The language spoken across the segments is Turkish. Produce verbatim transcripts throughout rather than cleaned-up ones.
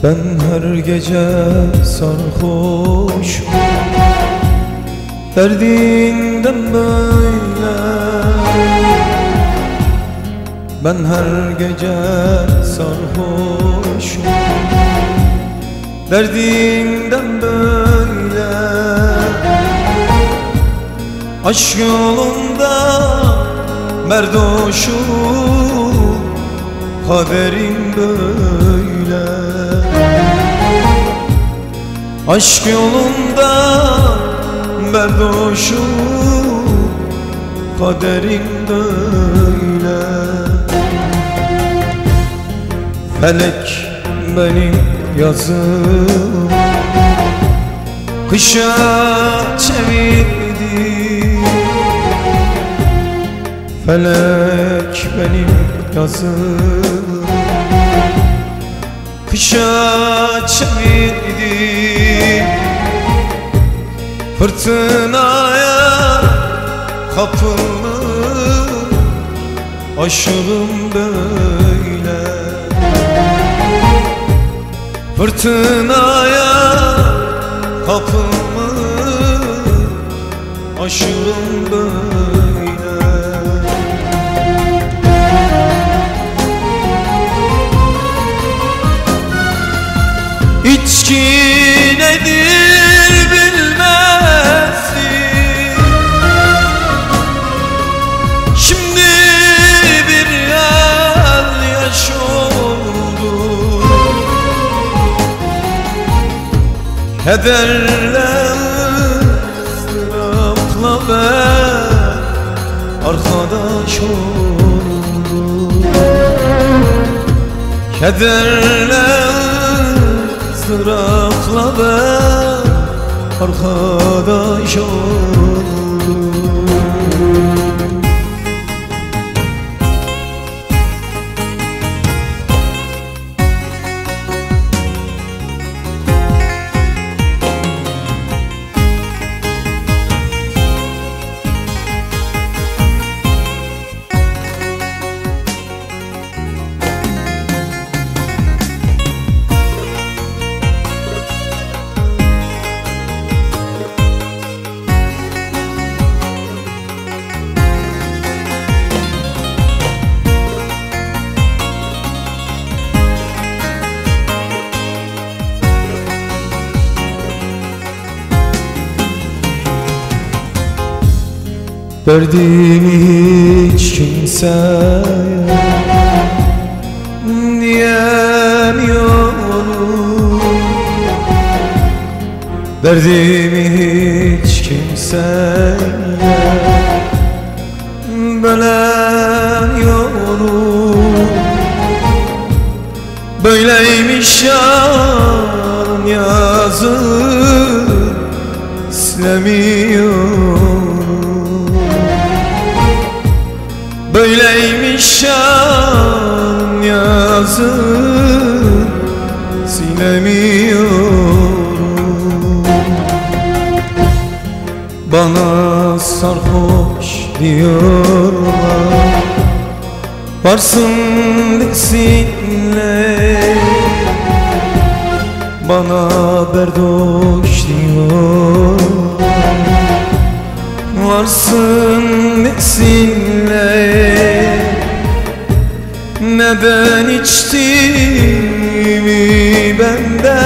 Ben her gece sarhoşum, derdinden böyle. Ben her gece sarhoşum, derdinden böyle. Aşk yolunda merdoşum, kaderim böyle. Aşk yolunda merdoşum, kaderim böyle. Felek benim yazım kışa çevirdi. Felek benim yazım kışa çevirdi. Fırtınaya kapılmış aşığım böyle. Fırtınaya kapılmış aşığım böyle. İçki nedir bilmezsin, şimdi bir yal yaş oldu. Kederle ıstırapla ben arkadaş oldum. Kederle ıstırapla ben arkadaş oldum. Derdimi hiç kimseye diyemiyorum. Derdimi hiç kimseye bölemiyorum. Böyleymiş yarın yazı silemiyorum. Böyleymiş şan yazın silemiyorum. Bana sarhoş diyorlar, varsın desinler. Bana berdoş diyorlar, varsın desinler. Neden içtiğimi ben de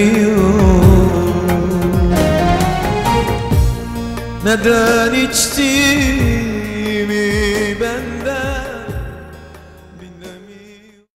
bilemiyorum. Neden içtiğimi